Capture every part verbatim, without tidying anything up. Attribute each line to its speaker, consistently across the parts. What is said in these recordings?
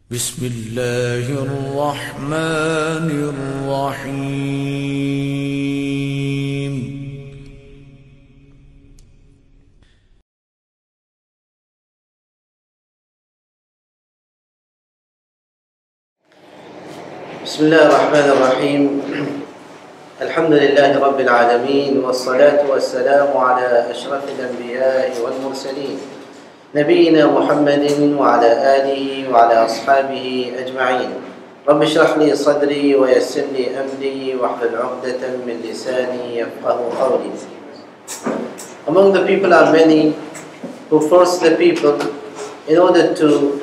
Speaker 1: بسم الله الرحمن الرحيم
Speaker 2: بسم الله الرحمن الرحيم الحمد لله رب العالمين والصلاة والسلام على أشرف الأنبياء والمرسلين نبينا محمد وعلى آله وعلى أصحابه أجمعين رب اشرح لي صدري ويسر لي أمري واحلل عقدة من لساني يفقهوا قولي. Among the people are many who force the people in order to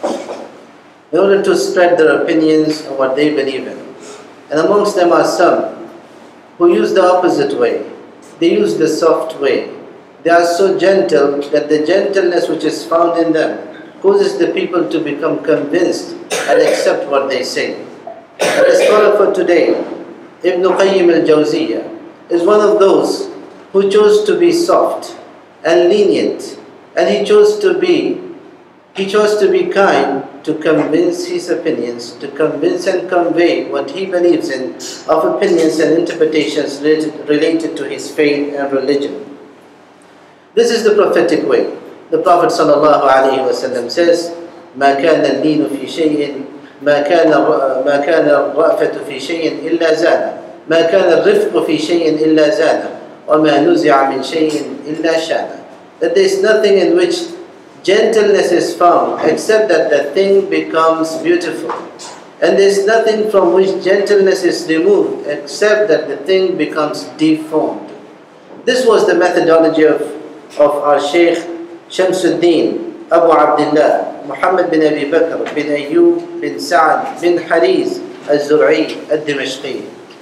Speaker 2: in order to spread their opinions and what they believe in. And amongst them are some who use the opposite way. They use the soft way. They are so gentle that the gentleness which is found in them causes the people to become convinced and accept what they say. And the scholar for today, Ibn Qayyim Al-Jawziyya, is one of those who chose to be soft and lenient, and he chose to be he chose to be kind to convince his opinions, to convince and convey what he believes in of opinions and interpretations related, related to his faith and religion. This is the prophetic way. The Prophet sallallahu alaihi wasallam says, "ما كان اللين في شيء ما كان ما كان الرأفة في شيء إلا زانه ما كان الرفق في شيء إلا زانه وما نزع من شيء إلا شانه." That there is nothing in which gentleness is found except that the thing becomes beautiful, and there is nothing from which gentleness is removed except that the thing becomes deformed. This was the methodology of of our Sheikh Shamsuddin Abu Abdullah Muhammad bin Abi Bakr bin Ayyub bin Sa'ad bin Hariz Al-Zur'i Al-Dimashqi.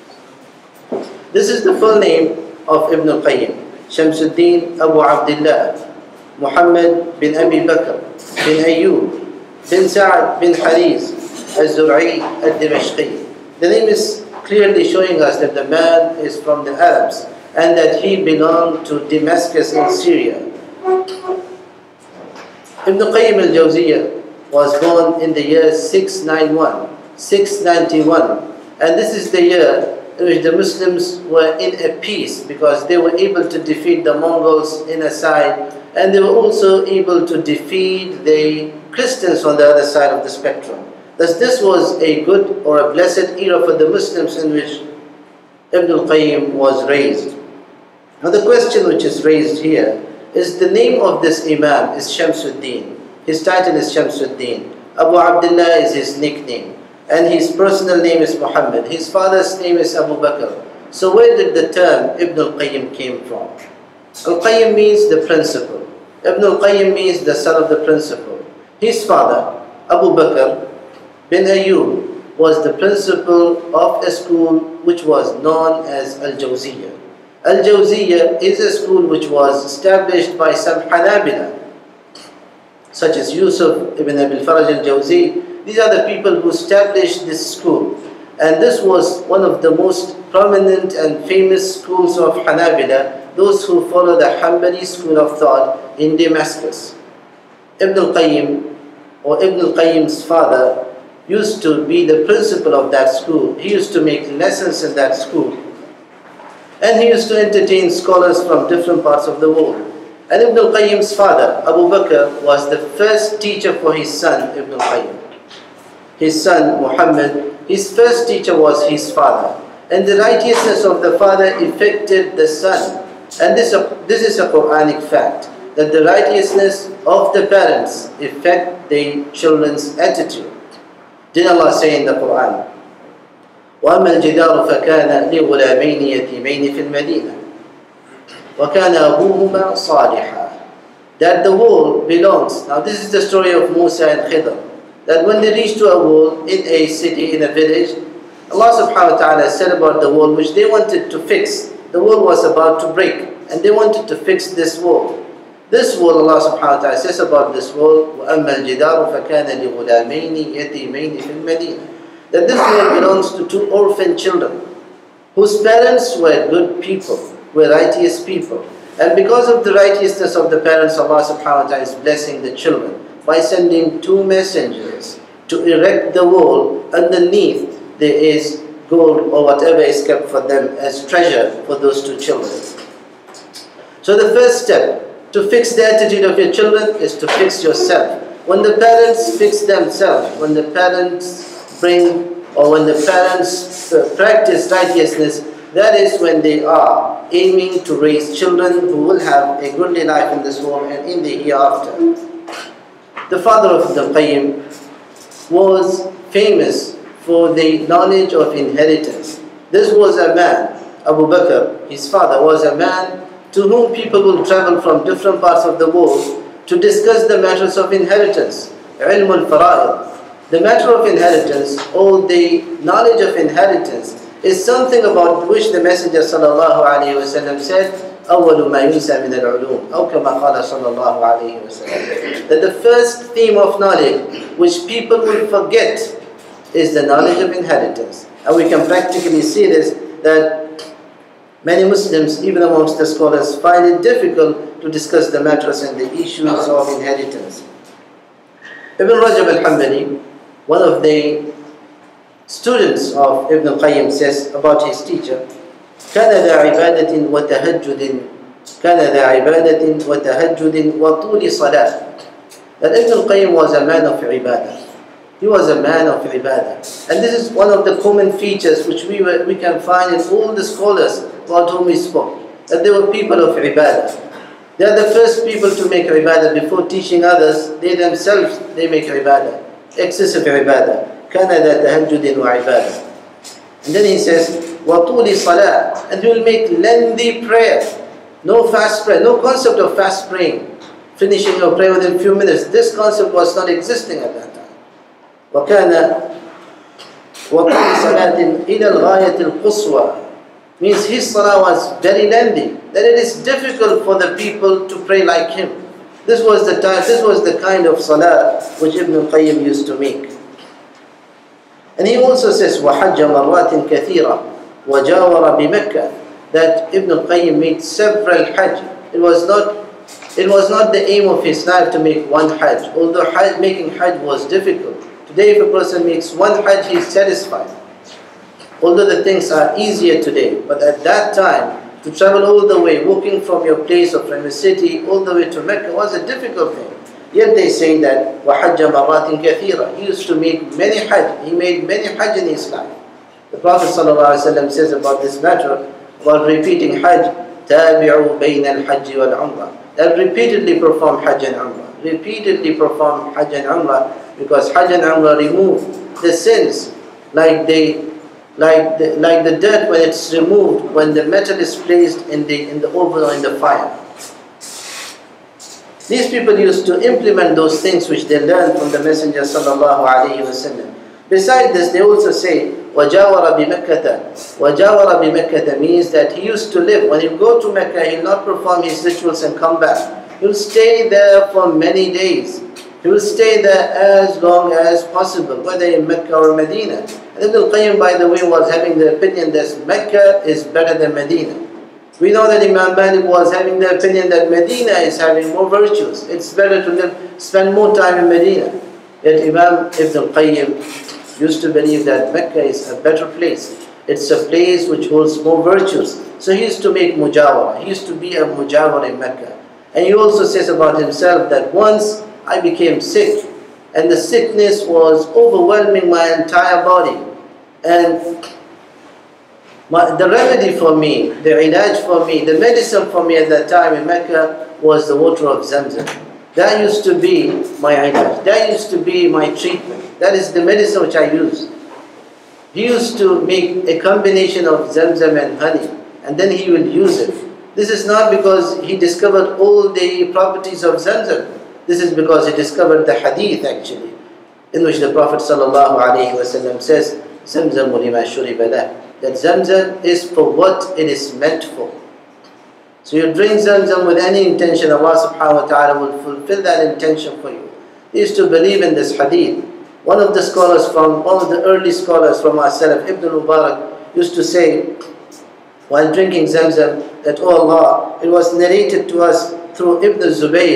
Speaker 2: This is the full name of Ibn Qayyim, Shamsuddin Abu Abdullah Muhammad bin Abi Bakr bin Ayyub bin Sa'ad bin Hariz Al-Zur'i Al-Dimashqi. The name is clearly showing us that the man is from the Arabs and that he belonged to Damascus in Syria. Ibn Qayyim al-Jawziyya was born in the year six ninety-one, six ninety-one, and this is the year in which the Muslims were in a peace because they were able to defeat the Mongols in a side, and they were also able to defeat the Christians on the other side of the spectrum. Thus this was a good or a blessed era for the Muslims in which Ibn al-Qayyim was raised. Now the question which is raised here is the name of this Imam is Shamsuddin. His title is Shamsuddin. Abu Abdullah is his nickname, and his personal name is Muhammad. His father's name is Abu Bakr. So where did the term Ibn al-Qayyim came from? Al-Qayyim means the principal. Ibn al-Qayyim means the son of the principal. His father, Abu Bakr bin Ayyub, was the principal of a school which was known as Al-Jawziyya. Al-Jawziyya is a school which was established by some Hanabila, such as Yusuf ibn Abi al-Faraj al-Jawzi. These are the people who established this school. And this was one of the most prominent and famous schools of Hanabila, those who follow the Hanbali school of thought in Damascus. Ibn al-Qayyim, or Ibn al-Qayyim's father, used to be the principal of that school. He used to make lessons in that school. And he used to entertain scholars from different parts of the world. And Ibn al-Qayyim's father, Abu Bakr, was the first teacher for his son, Ibn al-Qayyim. His son, Muhammad, his first teacher was his father. And the righteousness of the father affected the son. And this, this is a Quranic fact, that the righteousness of the parents affect the children's attitude. Did Allah say in the Quran, وَأَمَّا الْجِدَارُ فَكَانَ لِغُلَامَيْنِ يَتِيمَيْنِ فِي الْمَدِينَةِ وَكَانَ أَبُوهُمَا صَالِحًا. That the wall belongs. Now this is the story of Musa and Khidr. That when they reached to a wall in a city, in a village, Allah subhanahu wa ta'ala said about the wall which they wanted to fix. The wall was about to break, and they wanted to fix this wall. This wall, Allah subhanahu wa ta'ala says about this wall, وَأَمَّا الْجِدَارُ فَكَانَ لِغُلَامَيْنِ يَتِيمَيْنِ فِي الْمَدِينَةِ. That this wall belongs to two orphan children, whose parents were good people, were righteous people. And because of the righteousness of the parents, Allah subhanahu wa ta'ala is blessing the children by sending two messengers to erect the wall. Underneath there is gold or whatever is kept for them as treasure for those two children. So the first step to fix the attitude of your children is to fix yourself. When the parents fix themselves, when the parents bring or when the parents practice righteousness, that is when they are aiming to raise children who will have a goodly life in this world and in the hereafter. The father of the Qayyim was famous for the knowledge of inheritance. This was a man, Abu Bakr, his father, was a man to whom people will travel from different parts of the world to discuss the matters of inheritance, ilm al-fara'id. The matter of inheritance, or the knowledge of inheritance, is something about which the Messenger sallallahu alaihi wasallam said, أول ما ينسى من العلوم أو كما قال صلى الله عليه وسلم, that the first theme of knowledge which people will forget is the knowledge of inheritance. And we can practically see this, that many Muslims, even amongst the scholars, find it difficult to discuss the matters and the issues of inheritance. Ibn Rajab al-Hanbali, one of the students of Ibn al-Qayyim, says about his teacher, كان ذا عبادة وتهجد كان ذا عبادة وتهجد وطول صلاة. That Ibn al-Qayyim was a man of ibadah. He was a man of ibadah. And this is one of the common features which we, were, we can find in all the scholars about whom we spoke, that they were people of ibadah. They are the first people to make ibadah before teaching others. They themselves, they make ibadah, excessive ibadah. كان ذا تهجد وعبادة. And then he says, وَطُولِ صَلَاةٍ, and he will make lengthy prayer. No fast prayer, no concept of fast praying, finishing your prayer within a few minutes. This concept was not existing at that time. وَكَانَ وَطُولِ صَلَاةٍ إِلَى الْغَايَةِ الْقُصْوَى, means his salah was very lengthy, that it is difficult for the people to pray like him. This was the time, this was the kind of salah which Ibn al-Qayyim used to make. And he also says, وَحَجَّ مَرَّاتٍ كَثِيرًا وَجَاوَرَ بِمَكَّةٍ, that Ibn al-Qayyim made several hajj. It was not, it was not the aim of his life to make one hajj, although hajj, making hajj was difficult. Today if a person makes one hajj, he is satisfied. Although the things are easier today, but at that time, to travel all the way, walking from your place or from your city all the way to Mecca was a difficult thing. Yet they say that وَحَجَّ مَرَّاتٍ كَثِيرًا, he used to make many hajj, he made many hajj in his life. The Prophet ﷺ says about this matter, while repeating hajj, تَابِعُوا بَيْنَ الْحَجِّ وَالْعُمْرَةِ, that repeatedly perform hajj and umrah, repeatedly perform hajj and umrah, because hajj and umrah remove the sins like they Like the, like the dirt when it's removed, when the metal is placed in the, in the oven or in the fire. These people used to implement those things which they learned from the Messenger sallallahu alayhi wa sallam. Besides this, they also say, وَجَاوَرَ بِمَكَّةَ. وَجَاوَرَ بِمَكَّةَ means that he used to live. When he go to Mecca, he will not perform his rituals and come back. He will stay there for many days. He will stay there as long as possible, whether in Mecca or Medina. And Ibn al-Qayyim, by the way, was having the opinion that Mecca is better than Medina. We know that Imam Malik was having the opinion that Medina is having more virtues. It's better to live, spend more time in Medina. Yet Imam Ibn al-Qayyim used to believe that Mecca is a better place. It's a place which holds more virtues. So he used to make mujawara. He used to be a mujawara in Mecca. And he also says about himself that once I became sick, and the sickness was overwhelming my entire body. And my, the remedy for me, the ilaj for me, the medicine for me at that time in Mecca was the water of Zamzam. That used to be my ilaj. That used to be my treatment. That is the medicine which I used. He used to make a combination of Zamzam and honey, and then he will use it. This is not because he discovered all the properties of Zamzam. This is because he discovered the hadith actually, in which the Prophet sallallahu alaihi wasallam says, Zamzam lima shuriba lah, that Zamzam is for what it is meant for. So you drink Zamzam with any intention, Allah subhanahu wa ta'ala will fulfill that intention for you. He used to believe in this hadith. One of the scholars from, one of the early scholars from our Salaf, Ibn Mubarak, used to say, while drinking Zamzam, that, oh Allah, it was narrated to us through Ibn Zubayr,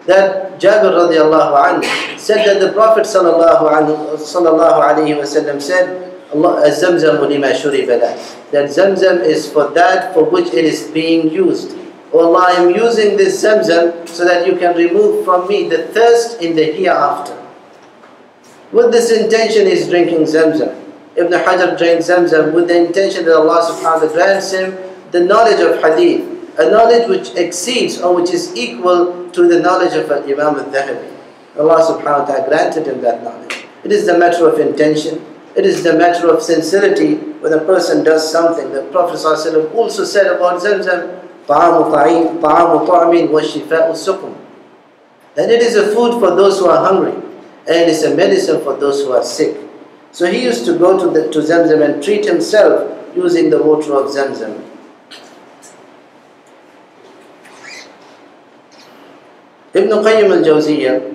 Speaker 2: that Jabir radiallahu anhu said that the Prophet sallallahu alayhi wa sallam said, Allah, Zamzam lima shuriba lah, that Zamzam is for that for which it is being used. Oh Allah, I am using this Zamzam so that you can remove from me the thirst in the hereafter. With this intention he is drinking Zamzam. Ibn Hajar drank Zamzam with the intention that Allah subhanahu wa ta'ala grants him the knowledge of hadith, a knowledge which exceeds or which is equal to the knowledge of Imam al-Dhahabi. Allah subhanahu wa ta'ala granted him that knowledge. It is the matter of intention. It is the matter of sincerity when a person does something. The Prophet ﷺ also said about Zamzam, طَعَامُ طَعْمٍ وَشِفَاءُ سُقُمٍ, that it is a food for those who are hungry and it is a medicine for those who are sick. So he used to go to, the, to Zamzam and treat himself using the water of Zamzam. Ibn Qayyim Al-Jawziyya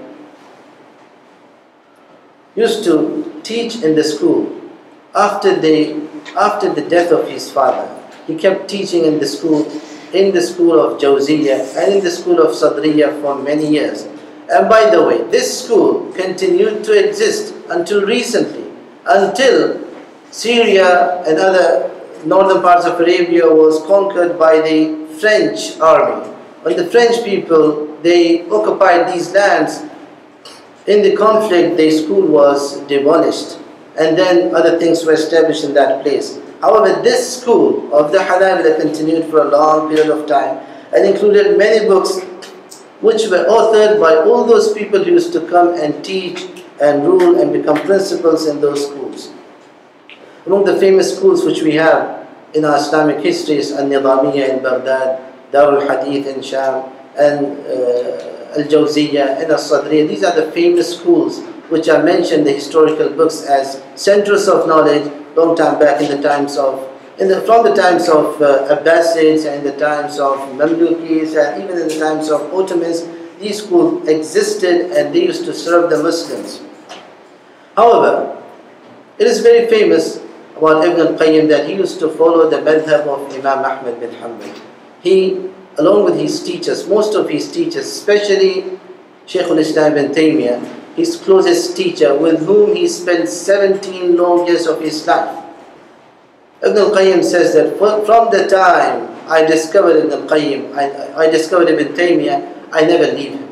Speaker 2: used to teach in the school after the, after the death of his father. He kept teaching in the school, in the school of Jawziyyah and in the school of Sadriyah for many years. And by the way, this school continued to exist until recently, until Syria and other northern parts of Arabia was conquered by the French army. When the French people, they occupied these lands, in the conflict the school was demolished and then other things were established in that place. However, this school of the Hanabila continued for a long period of time and included many books which were authored by all those people who used to come and teach and rule and become principals in those schools. Among the famous schools which we have in our Islamic history is Al-Nizamiyya in Baghdad, Darul Hadith in Sham, and uh, Al-Jawziyya and Al-Sadriyya. These are the famous schools which are mentioned in the historical books as centers of knowledge long time back in the times of, in the, from the times of uh, Abbasids and the times of Mamlukis and even in the times of Ottomans. These schools existed and they used to serve the Muslims. However, it is very famous about Ibn al-Qayyim that he used to follow the madhab of Imam Ahmad bin Hanbal. He, along with his teachers, most of his teachers, especially Shaykh al-Islam ibn Taymiyyah, his closest teacher with whom he spent seventeen long years of his life. Ibn al-Qayyim says that from the time I discovered Ibn al-Qayyim, I, I discovered Ibn Taymiyyah, I never leave him.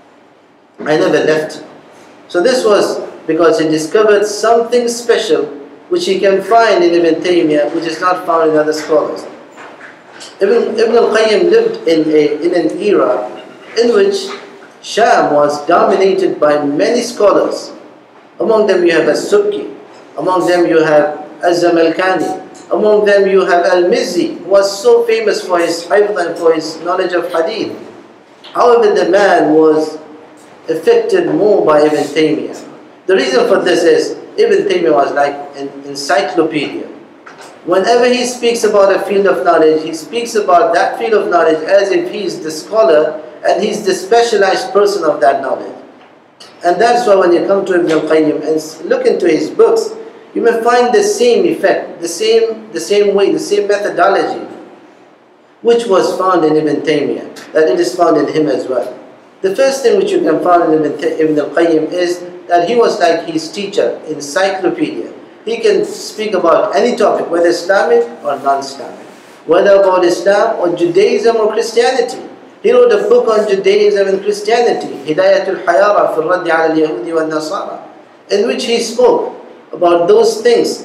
Speaker 2: I never left him. So this was because he discovered something special which he can find in Ibn Taymiyyah, which is not found in other scholars. Ibn, Ibn al-Qayyim lived in, a, in an era in which Sham was dominated by many scholars. Among them you have As-Subki, among them you have Az-Zamalkani, among them you have Al-Mizzi, who was so famous for his hifz and for his knowledge of hadith. However, the man was affected more by Ibn Taymiyyah. The reason for this is Ibn Taymiyyah was like an encyclopedia. Whenever he speaks about a field of knowledge, he speaks about that field of knowledge as if he is the scholar and he is the specialized person of that knowledge. And that's why when you come to Ibn al-Qayyim and look into his books, you may find the same effect, the same, the same way, the same methodology, which was found in Ibn Taymiyyah, that it is found in him as well. The first thing which you can find in Ibn al-Qayyim is that he was like his teacher, encyclopedia. He can speak about any topic, whether Islamic or non-Islamic, whether about Islam or Judaism or Christianity. He wrote a book on Judaism and Christianity, Hidayatul Hayara fi radiallahu Yahudi wa Nasara, in which he spoke about those things,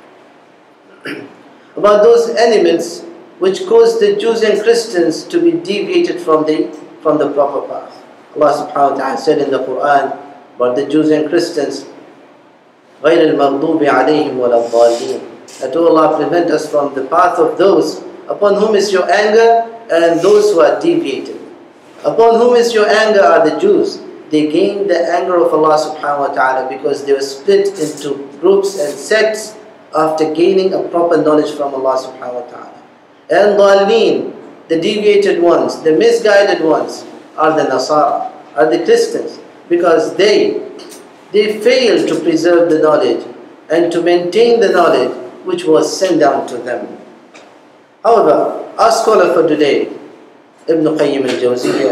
Speaker 2: about those elements which caused the Jews and Christians to be deviated from the, from the proper path. Allah subhanahu wa ta'ala said in the Quran about the Jews and Christians, غَيْرِ الْمَغْضُوبِ عَلَيْهِمْ وَلَا الضَّالِّينَ, that, O Allah, prevent us from the path of those upon whom is your anger and those who are deviated. Upon whom is your anger are the Jews. They gained the anger of Allah subhanahu wa ta'ala because they were split into groups and sects after gaining a proper knowledge from Allah subhanahu wa ta'ala. And Dhalleen, the deviated ones, the misguided ones, are the Nasara, are the Christians, because they they failed to preserve the knowledge and to maintain the knowledge which was sent down to them. However, our scholar for today, Ibn Qayyim Al-Jawziyya,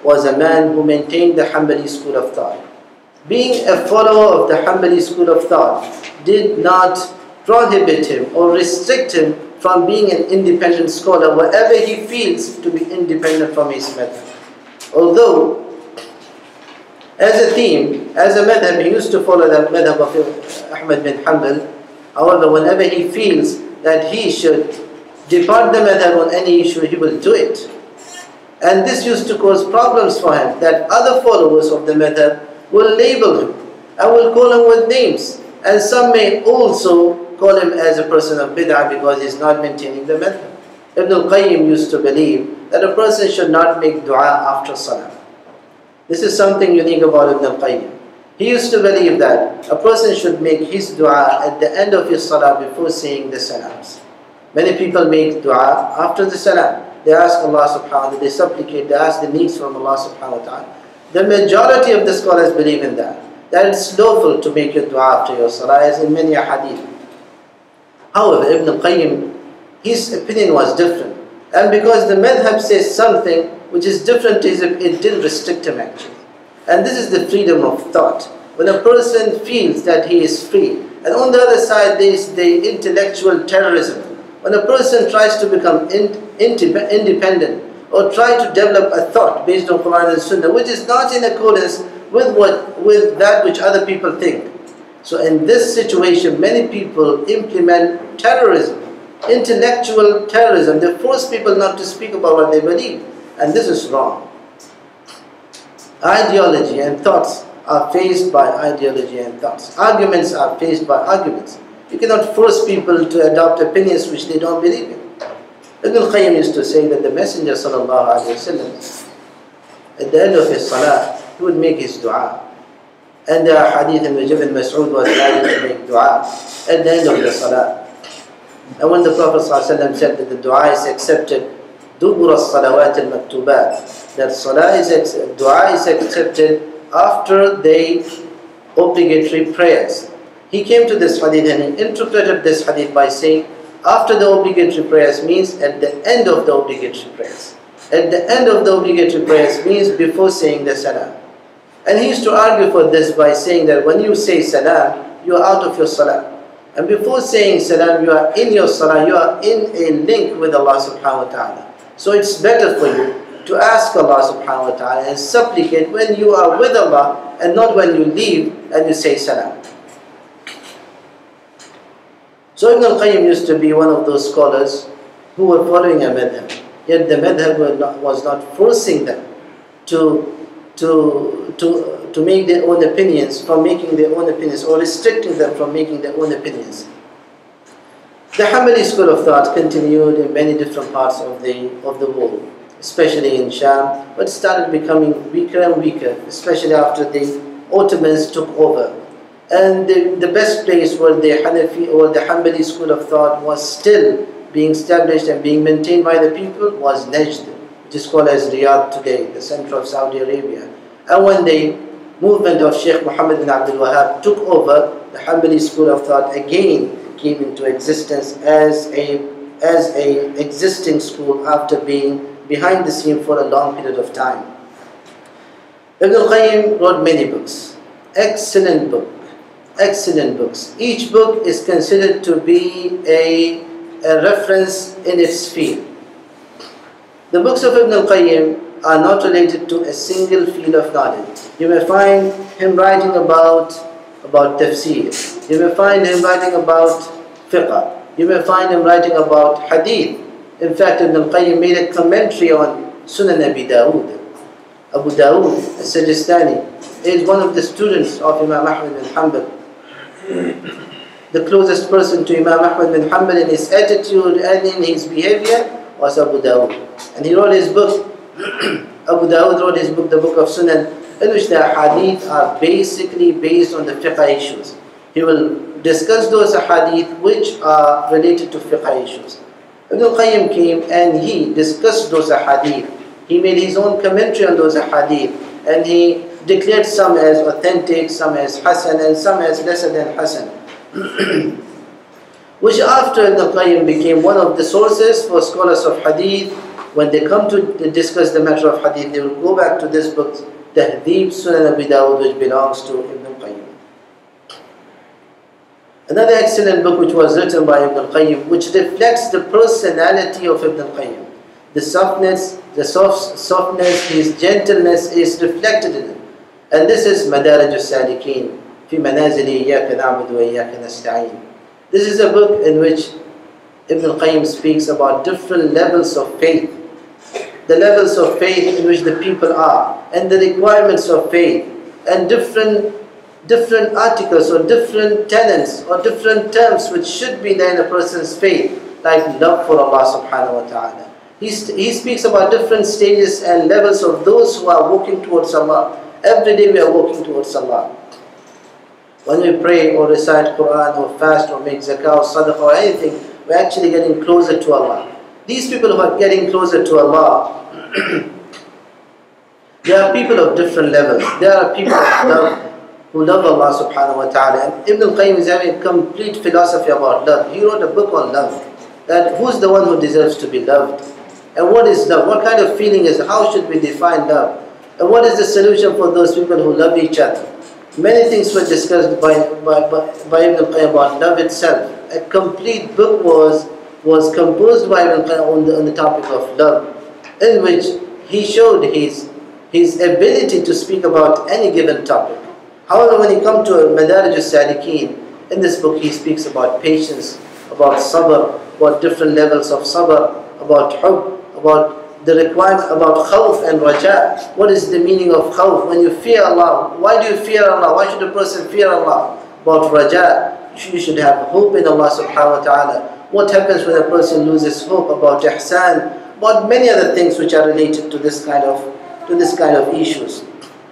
Speaker 2: was a man who maintained the Hanbali school of thought. Being a follower of the Hanbali school of thought did not prohibit him or restrict him from being an independent scholar wherever he feels to be independent from his madhab. Although, as a theme, as a madhab, he used to follow the madhab of Ahmad bin Hanbal. However, whenever he feels that he should depart the madhab on any issue, he will do it. And this used to cause problems for him, that other followers of the madhab will label him and will call him with names. And some may also call him as a person of bid'ah because he is not maintaining the madhab. Ibn al-Qayyim used to believe that a person should not make dua after salah. This is something unique about Ibn al-Qayyim. He used to believe that a person should make his dua at the end of his salah before saying the salams. Many people make dua after the salam. They ask Allah subhanahu wa ta'ala, they supplicate, they ask the needs from Allah subhanahu wa ta'ala. The majority of the scholars believe in that. That it's lawful to make your dua after your salah, as in many hadith. However, Ibn al-Qayyim, his opinion was different. And because the madhab says something which is different to his, it didn't restrict him actually. And this is the freedom of thought. When a person feels that he is free. And on the other side, there is the intellectual terrorism. When a person tries to become in, independent or try to develop a thought based on Quran and Sunnah, which is not in accordance with, what, with that which other people think. So in this situation, many people implement terrorism, intellectual terrorism. They force people not to speak about what they believe. And this is wrong. Ideology and thoughts are faced by ideology and thoughts. Arguments are faced by arguments. You cannot force people to adopt opinions which they don't believe in. Ibn al-Qayyim used to say that the Messenger sallallahu alaihi wasallam, at the end of his salah, he would make his dua. And there are hadith in which Ibn Mas'ud was guided to make dua at the end of the salah. And when the Prophet sallallahu alaihi wasallam said that the dua is accepted, dubur as-salawat al-maktubat, that salah is dua is accepted after the obligatory prayers. He came to this hadith and he interpreted this hadith by saying, after the obligatory prayers means at the end of the obligatory prayers. At the end of the obligatory prayers means before saying the salam. And he used to argue for this by saying that when you say salam, you are out of your salah. And before saying salam, you are in your salah, you are in a link with Allah subhanahu wa ta'ala. So it's better for you to ask Allah subhanahu wa ta'ala and supplicate when you are with Allah and not when you leave and you say salam. So Ibn al-Qayyim used to be one of those scholars who were following a madhab. Yet the madhab was not forcing them to, to, to, to make their own opinions from making their own opinions or restricting them from making their own opinions. The Hanbali school of thought continued in many different parts of the, of the world, especially in Sham, but started becoming weaker and weaker, especially after the Ottomans took over. And the, the best place where the Hanafi or the Hanbali school of thought was still being established and being maintained by the people was Najd, which is called as Riyadh today, the center of Saudi Arabia. And when the movement of Sheikh Muhammad bin Abdul Wahhab took over, the Hanbali school of thought again came into existence as a, as a existing school after being behind the scene for a long period of time. Ibn al-Qayyim wrote many books, excellent books. Excellent books. Each book is considered to be a, a reference in its field. The books of Ibn al-Qayyim are not related to a single field of knowledge. You may find him writing about, about tafsir. You may find him writing about fiqh. You may find him writing about hadith. In fact, Ibn al-Qayyim made a commentary on Sunan Abi Dawood. Abu Dawood al-Sajistani is one of the students of Imam Ahmad bin Hanbal. The closest person to Imam Ahmad bin Hanbal in his attitude and in his behavior was Abu Dawood. And he wrote his book, Abu Dawood wrote his book, the Book of Sunan, in which the hadith are basically based on the fiqh issues. He will discuss those hadith which are related to fiqh issues. Ibn al-Qayyim came and he discussed those hadith. He made his own commentary on those hadith and he declared some as authentic, some as hasan, and some as lesser than hasan. Which after Ibn al-Qayyim became one of the sources for scholars of hadith when they come to discuss the matter of hadith, they will go back to this book, Tahdhib Sunan Abi Dawud, which belongs to Ibn Qayyim. Another excellent book which was written by Ibn Qayyim, which reflects the personality of Ibn Qayyim. The softness, the soft, softness, his gentleness is reflected in it. And this is Madaraj al-Salikin, Fi Manazili Iyyaka Na'budu wa Iyyaka Nasta'in. This is a book in which Ibn Qayyim speaks about different levels of faith. The levels of faith in which the people are, and the requirements of faith, and different different articles or different tenets or different terms which should be there in a person's faith, like love for Allah subhanahu wa ta'ala. He, he speaks about different stages and levels of those who are walking towards Allah. Every day we are walking towards Allah. When we pray or recite Quran or fast or make zakah or sadaqah or anything, we're actually getting closer to Allah. These people who are getting closer to Allah, they are people of different levels. They are people of love, who love Allah subhanahu wa ta'ala. And Ibn Qayyim is having a complete philosophy about love. He wrote a book on love. That who's the one who deserves to be loved? And what is love? What kind of feeling is it? How should we define love? And what is the solution for those people who love each other? Many things were discussed by, by, by, by Ibn Qayyim about love itself. A complete book was, was composed by Ibn Qayyim on the, on the topic of love, in which he showed his, his ability to speak about any given topic. However, when you come to Madaraj al-Salikin, in this book he speaks about patience, about sabr, about different levels of sabr, about hub, about the requirement, about khawf and raja. What is the meaning of khawf? When you fear Allah, why do you fear Allah? Why should a person fear Allah? About raja, you should have hope in Allah subhanahu wa ta'ala. What happens when a person loses hope? About ihsan, about many other things which are related to this kind of, to this kind of issues.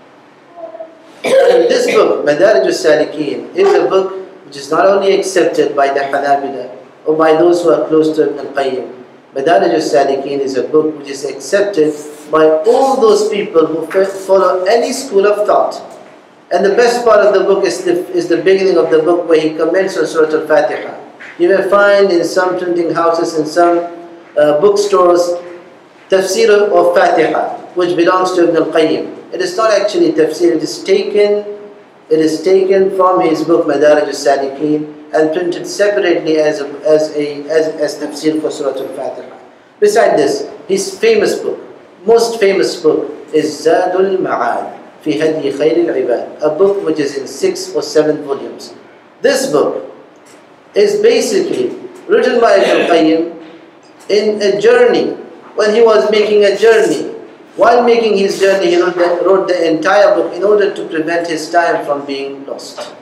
Speaker 2: And this book, Madaraj al-Salikin, is a book which is not only accepted by the Hanabila or by those who are close to Ibn Qayyim. Madaraj al-Salikin is a book which is accepted by all those people who follow any school of thought. And the best part of the book is the, is the beginning of the book, where he comments on Surah Al-Fatiha. You may find in some printing houses, in some uh, bookstores, tafsir of Fatiha, which belongs to Ibn Qayyim. It is not actually tafsir, it is taken, it is taken from his book Madaraj al-Salikin and printed separately as a, as a as, as tafsir for Surah Al-Fatiha. Besides this, his famous book, most famous book is Zadul Ma'ad fi Hadi Khair al-Ibad, a book which is in six or seven volumes. This book is basically written by Ibn Qayyim in a journey, when he was making a journey. While making his journey, he wrote the, wrote the entire book in order to prevent his time from being lost.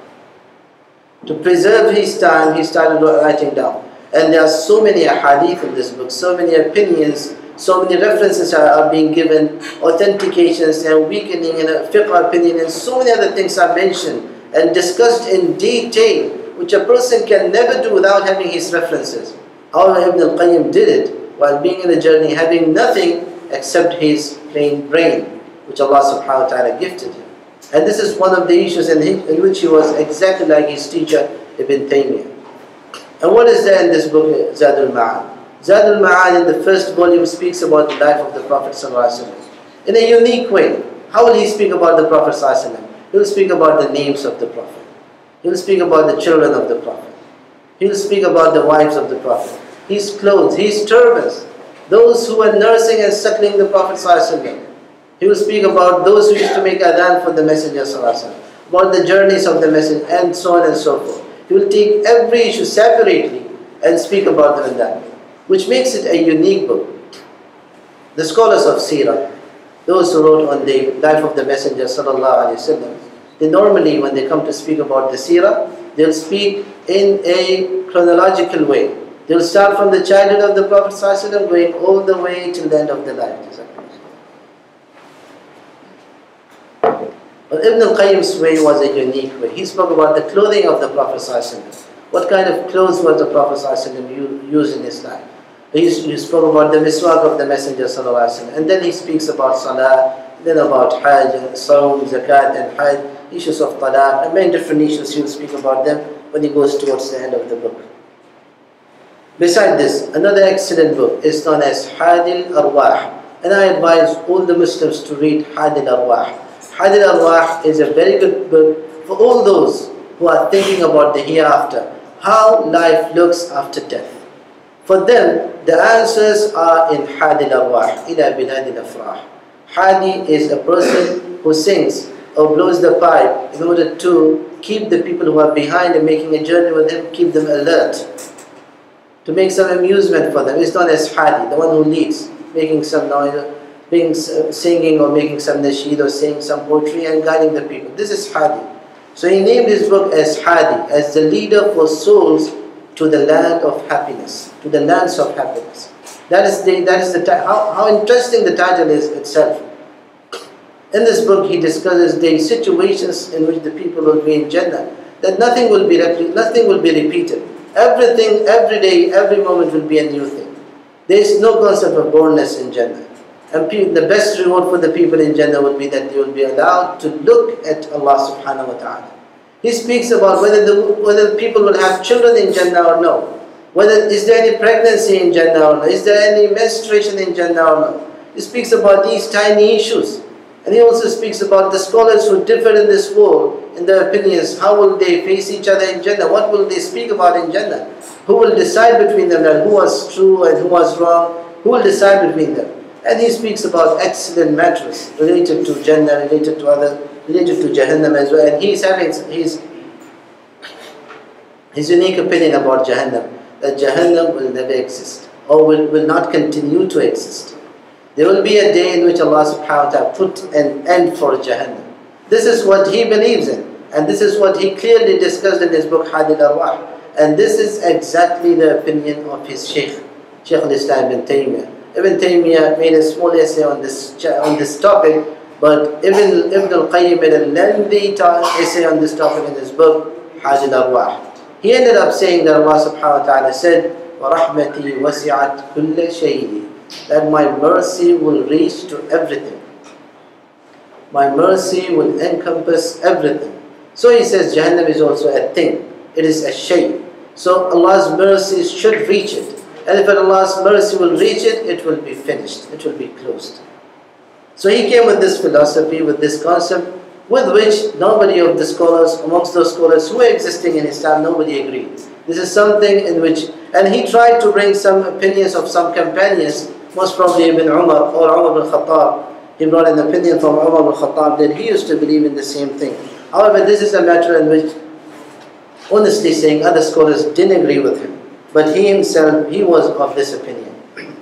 Speaker 2: To preserve his time, he started writing down. And there are so many ahadith in this book, so many opinions, so many references are, are being given, authentications and weakening and a fiqh opinion, and so many other things are mentioned and discussed in detail, which a person can never do without having his references. However, Ibn al-Qayyim did it while being in a journey, having nothing except his plain brain, which Allah subhanahu wa ta'ala gifted him. And this is one of the issues in, him, in which he was exactly like his teacher Ibn Taymiyyah. And what is there in this book, Zadul Ma'ad? Zadul Ma'ad in the first volume speaks about the life of the Prophet ﷺ in a unique way. How will he speak about the Prophet ﷺ? He will speak about the names of the Prophet. He will speak about the children of the Prophet. He will speak about the wives of the Prophet, his clothes, his turbans, those who were nursing and suckling the Prophet ﷺ. He will speak about those who used to make adhan for the Messenger ﷺ, about the journeys of the Messenger, and so on and so forth. He will take every issue separately and speak about them in that way, which makes it a unique book. The scholars of Seerah, those who wrote on the life of the Messenger ﷺ, they normally, when they come to speak about the Seerah, they'll speak in a chronological way. They'll start from the childhood of the Prophet ﷺ, going all the way till the end of the life. But Ibn al-Qayyim's way was a unique way. He spoke about the clothing of the Prophet ﷺ. What kind of clothes was the Prophet ﷺ used in his life? He, he spoke about the miswak of the Messenger ﷺ. And then he speaks about salah, then about hajj, and sawm, zakat and hajj, issues of talaq, and many different issues. He will speak about them when he goes towards the end of the book. Beside this, another excellent book is known as Hadi Al-Arwah, and I advise all the Muslims to read Hadi Al-Arwah. Hadi Al-Arwah is a very good book for all those who are thinking about the hereafter, how life looks after death. For them, the answers are in Hadi Al-Arwah, ila biladi al-afrah. Hadi is a person who sings or blows the pipe in order to keep the people who are behind and making a journey with him, keep them alert, to make some amusement for them. It's known as Hadi, the one who leads, making some noise, being, uh, singing or making some nasheed or saying some poetry and guiding the people. This is Hadi. So he named his book as Hadi, as the leader for souls to the land of happiness, to the lands of happiness. That is the, that is the, how, how interesting the title is itself. In this book he discusses the situations in which the people will be in Jannah, that nothing will be, nothing will be repeated. Everything, every day, every moment will be a new thing. There is no concept of boredom in Jannah. And the best reward for the people in Jannah will be that they will be allowed to look at Allah subhanahu wa ta'ala. He speaks about whether the whether people will have children in Jannah or no. Whether is there any pregnancy in Jannah or no. Is there any menstruation in Jannah or no. He speaks about these tiny issues. And he also speaks about the scholars who differ in this world, in their opinions. How will they face each other in Jannah? What will they speak about in Jannah? Who will decide between them that who was true and who was wrong? Who will decide between them? And he speaks about excellent matters related to Jannah, related to other, related to Jahannam as well. And he's having his, his unique opinion about Jahannam, that Jahannam will never exist, or will, will not continue to exist. There will be a day in which Allah subhanahu wa ta'ala put an end for Jahannam. This is what he believes in, and this is what he clearly discussed in his book Hadi Al-Arwah. And this is exactly the opinion of his Shaykh, Shaykh al-Islam Ibn Taymiyyah. Ibn Taymiyyah made a small essay on this on this topic, but Ibn, Ibn al-Qayyim made a lengthy essay on this topic in his book Hadi Al-Arwah. He ended up saying that Allah subhanahu wa ta'ala said, وَرَحْمَتِي وَسِعَتْ كُلَّ شَيْءٍ, that my mercy will reach to everything. My mercy will encompass everything. So he says Jahannam is also a thing. It is a shay. So Allah's mercy should reach it. And if Allah's mercy will reach it, it will be finished. It will be closed. So he came with this philosophy, with this concept, with which nobody of the scholars, amongst those scholars who were existing in Islam, nobody agreed. This is something in which, and he tried to bring some opinions of some companions, most probably Ibn Umar or Umar ibn Khattab. He brought an opinion from Umar ibn Khattab that he used to believe in the same thing. However, this is a matter in which, honestly saying, other scholars didn't agree with him. But he himself, he was of this opinion.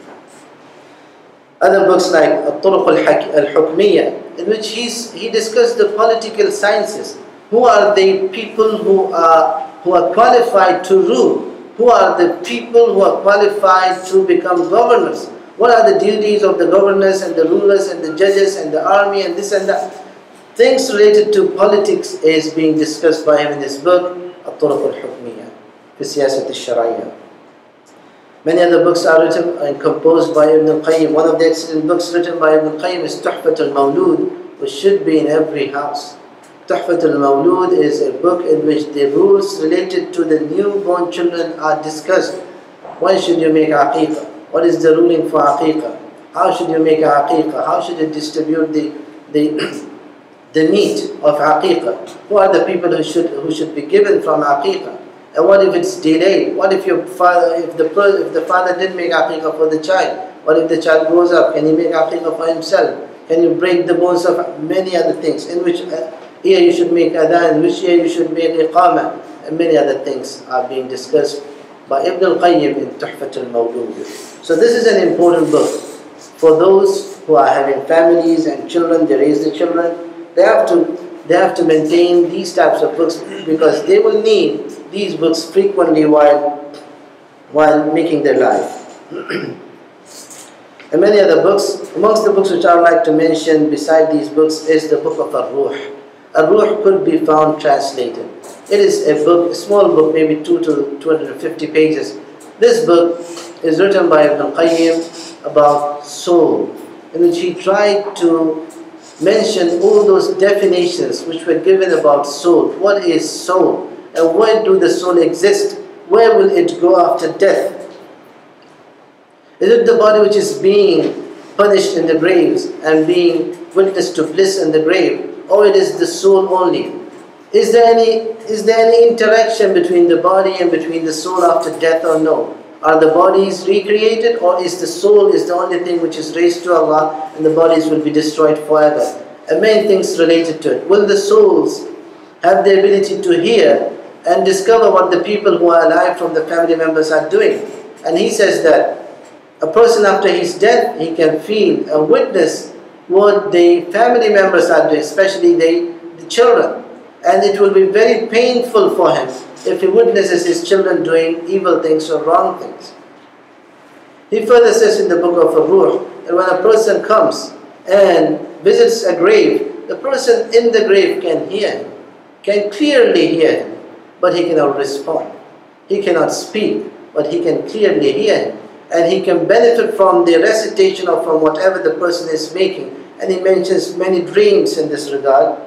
Speaker 2: Other books like Al-Turuq Al-Hukmiyya, in which he's, he discussed the political sciences. Who are the people who are, who are qualified to rule? Who are the people who are qualified to become governors? What are the duties of the governors and the rulers and the judges and the army and this and that? Things related to politics is being discussed by him in this book, Al-Turuq Al-Hukmiyya, fi Siyasat Al-Shar'iyya. Many other books are written and composed by Ibn al-Qayyim. One of the excellent books written by Ibn al-Qayyim is Tuhfat al-Mawlud, which should be in every house. Tuhfat al-Mawlud is a book in which the rules related to the newborn children are discussed. When should you make aqiqah? What is the ruling for aqiqah? How should you make aqiqah? How should you distribute the, the, the meat of aqiqah? Who are the people who should, who should be given from aqiqah? And what if it's delayed? What if your father, if the if the father didn't make aqiqah for the child? What if the child grows up? Can he make aqiqah for himself? Can you break the bones of many other things? In which uh, year you should make adhan? In which year you should make iqamah? And many other things are being discussed by Ibn al-Qayyim in Tuhfat al-Mawlud. So this is an important book for those who are having families and children. They raise the children. They have to they have to maintain these types of books because they will need these books frequently while while making their life. And many other books. Amongst the books which I would like to mention beside these books is the book of Ar-Ruh. Ar-Ruh could be found translated. It is a book, a small book, maybe two to two hundred fifty pages. This book is written by Ibn al-Qayyim about soul, in which he tried to mention all those definitions which were given about soul. What is soul? And where do the soul exist? Where will it go after death? Is it the body which is being punished in the graves and being witness to bliss in the grave, or it is the soul only? Is there any is there any interaction between the body and between the soul after death or no? Are the bodies recreated, or is the soul is the only thing which is raised to Allah and the bodies will be destroyed forever? And many things related to it. Will the souls have the ability to hear and discover what the people who are alive from the family members are doing? And he says that a person after his death, he can feel and witness what the family members are doing, especially the, the children. And it will be very painful for him if he witnesses his children doing evil things or wrong things. He further says in the book of Ar-Ruh that when a person comes and visits a grave, the person in the grave can hear him, can clearly hear him, but he cannot respond. He cannot speak, but he can clearly hear him. And he can benefit from the recitation or from whatever the person is making. And he mentions many dreams in this regard.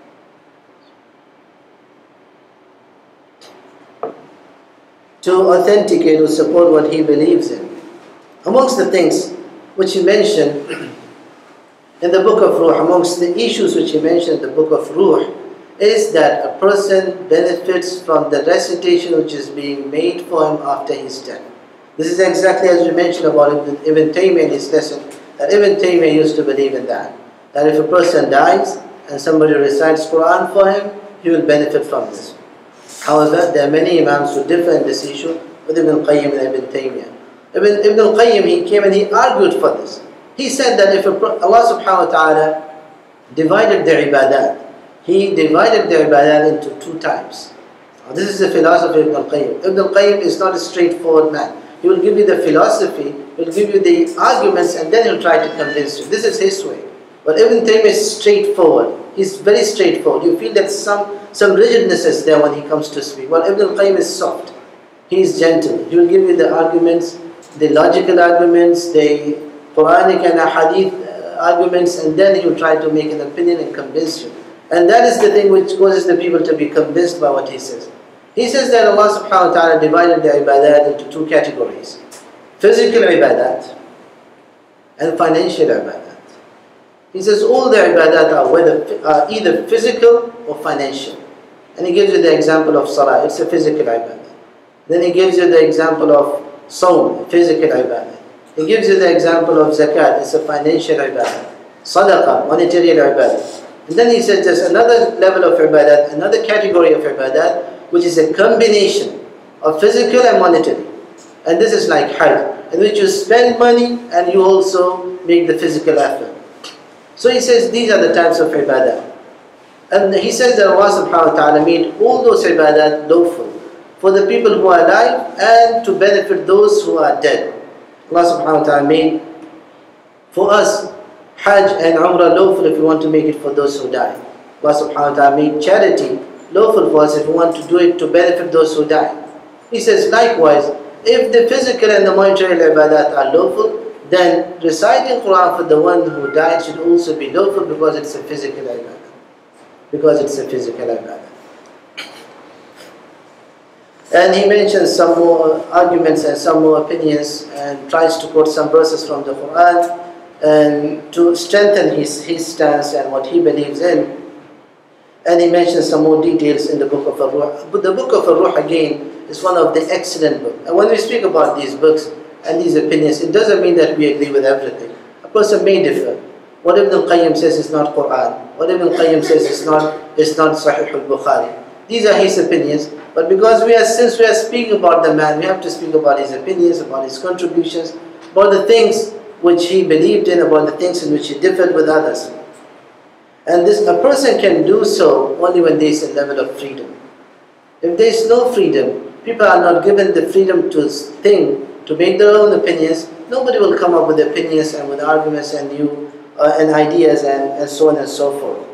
Speaker 2: To authenticate or support what he believes in. Amongst the things which he mentioned in the book of Ruh, amongst the issues which he mentioned in the book of Ruh, is that a person benefits from the recitation which is being made for him after his death. This is exactly as we mentioned about Ibn, Ibn Taymiyyah in his lesson, that Ibn Taymiyyah used to believe in that. That if a person dies and somebody recites Quran for him, he will benefit from this. However, there are many Imams who differ in this issue with Ibn Qayyim and Ibn Taymiyyah. Ibn, Ibn Qayyim, he came and he argued for this. He said that if a, Allah subhanahu wa ta'ala divided the ibadat, He divided the ibadat into two types. Now, this is the philosophy of Ibn Qayyim. Ibn Qayyim is not a straightforward man. He will give you the philosophy, he will give you the arguments, and then he will try to convince you. This is his way. But Ibn Taymiyyah is straightforward. He's very straightforward. You feel that some, some rigidness is there when he comes to speak. While Ibn Qayyim is soft. He is gentle. He will give you the arguments, the logical arguments, the Quranic and Hadith arguments, and then he will try to make an opinion and convince you. And that is the thing which causes the people to be convinced by what he says. He says that Allah subhanahu wa ta'ala divided the ibadat into two categories. Physical ibadat and financial ibadat. He says all the ibadat are whether are either physical or financial. And he gives you the example of salah, it's a physical ibadat. Then he gives you the example of sawm, physical ibadat. He gives you the example of zakat, it's a financial ibadat. Sadaqah, monetary ibadat. And then he says there's another level of ibadat, another category of ibadat, which is a combination of physical and monetary. And this is like hajj, in which you spend money and you also make the physical effort. So he says these are the types of ibadat. And he says that Allah subhanahu wa ta'ala made all those ibadat lawful for the people who are alive and to benefit those who are dead. Allah subhanahu wa ta'ala made for us Hajj and Umrah lawful if we want to make it for those who die. Allah subhanahu wa ta'ala made charity lawful for us if we want to do it to benefit those who die. He says likewise, if the physical and the monetary ibadat are lawful, then reciting Quran for the one who died should also be lawful because it's a physical ibadat. Because it's a physical ibadat. And he mentions some more arguments and some more opinions and tries to quote some verses from the Quran and to strengthen his, his stance and what he believes in. And he mentions some more details in the book of Ar-Ruh. But the book of Ar-Ruh again is one of the excellent books. And when we speak about these books and these opinions, it doesn't mean that we agree with everything. A person may differ. What Ibn Qayyim says is not Quran. What Ibn Qayyim says is not, is not Sahih al-Bukhari. These are his opinions. But because we are, since we are speaking about the man, we have to speak about his opinions, about his contributions, about the things which he believed in, about the things in which he differed with others. And this, a person can do so only when there is a level of freedom. If there is no freedom, people are not given the freedom to think, to make their own opinions, nobody will come up with opinions and with arguments and new uh, and ideas and, and so on and so forth.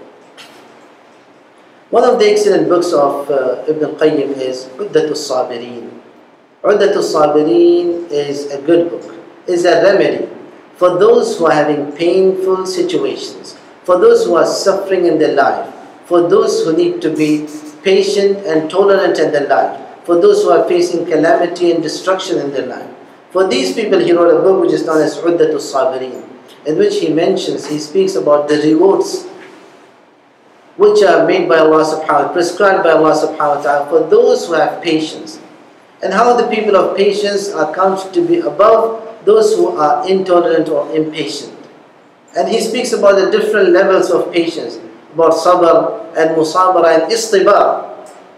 Speaker 2: One of the excellent books of uh, Ibn Qayyim is Uddatul Sabirin. Uddatul Sabirin is a good book, is a remedy for those who are having painful situations, for those who are suffering in their life, for those who need to be patient and tolerant in their life, for those who are facing calamity and destruction in their life, For these people, he wrote a book which is known as Uddatul Sabirin, in which he mentions, he speaks about the rewards which are made by Allah subhanahu wa ta'ala, prescribed by Allah subhanahu wa ta'ala for those who have patience, and how the people of patience are counted to be above those who are intolerant or impatient. And he speaks about the different levels of patience, about sabr and musabara and istibar.